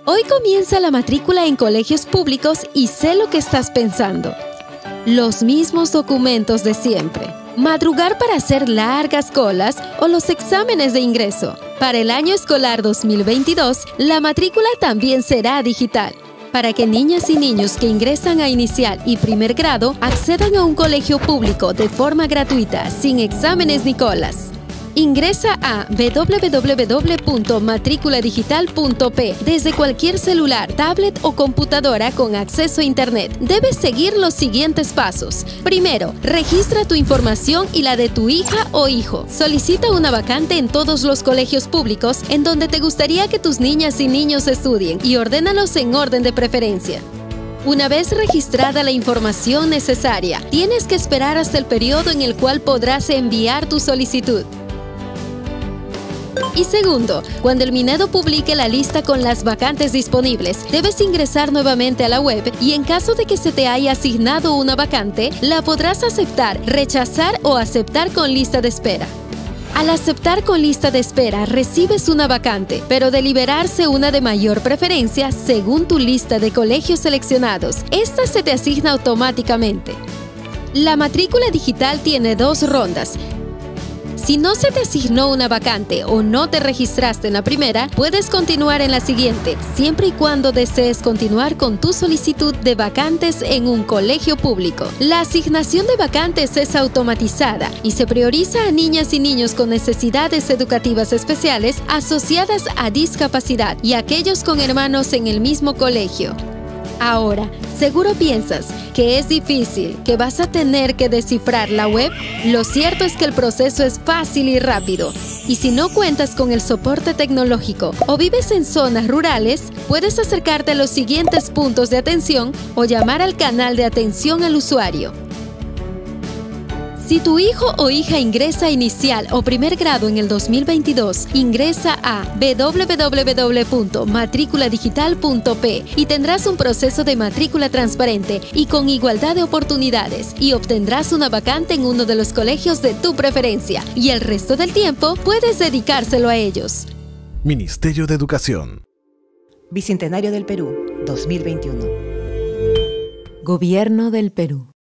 Hoy comienza la matrícula en colegios públicos y sé lo que estás pensando. Los mismos documentos de siempre. Madrugar para hacer largas colas o los exámenes de ingreso. Para el año escolar 2022, la matrícula también será digital, para que niñas y niños que ingresan a inicial y primer grado accedan a un colegio público de forma gratuita, sin exámenes ni colas. Ingresa a www.matriculadigital.p desde cualquier celular, tablet o computadora con acceso a Internet. Debes seguir los siguientes pasos. Primero, registra tu información y la de tu hija o hijo. Solicita una vacante en todos los colegios públicos en donde te gustaría que tus niñas y niños estudien y ordénalos en orden de preferencia. Una vez registrada la información necesaria, tienes que esperar hasta el periodo en el cual podrás enviar tu solicitud. Y segundo, cuando el Minedo publique la lista con las vacantes disponibles, debes ingresar nuevamente a la web y en caso de que se te haya asignado una vacante, la podrás aceptar, rechazar o aceptar con lista de espera. Al aceptar con lista de espera, recibes una vacante, pero de liberarse una de mayor preferencia, según tu lista de colegios seleccionados, esta se te asigna automáticamente. La matrícula digital tiene 2 rondas. Si no se te asignó una vacante o no te registraste en la primera, puedes continuar en la siguiente, siempre y cuando desees continuar con tu solicitud de vacantes en un colegio público. La asignación de vacantes es automatizada y se prioriza a niñas y niños con necesidades educativas especiales asociadas a discapacidad y a aquellos con hermanos en el mismo colegio. Ahora, seguro piensas que es difícil, que vas a tener que descifrar la web. Lo cierto es que el proceso es fácil y rápido. Y si no cuentas con el soporte tecnológico o vives en zonas rurales, puedes acercarte a los siguientes puntos de atención o llamar al canal de atención al usuario. Si tu hijo o hija ingresa a inicial o primer grado en el 2022, ingresa a www.matriculadigital.p y tendrás un proceso de matrícula transparente y con igualdad de oportunidades y obtendrás una vacante en uno de los colegios de tu preferencia y el resto del tiempo puedes dedicárselo a ellos. Ministerio de Educación. Bicentenario del Perú, 2021. Gobierno del Perú.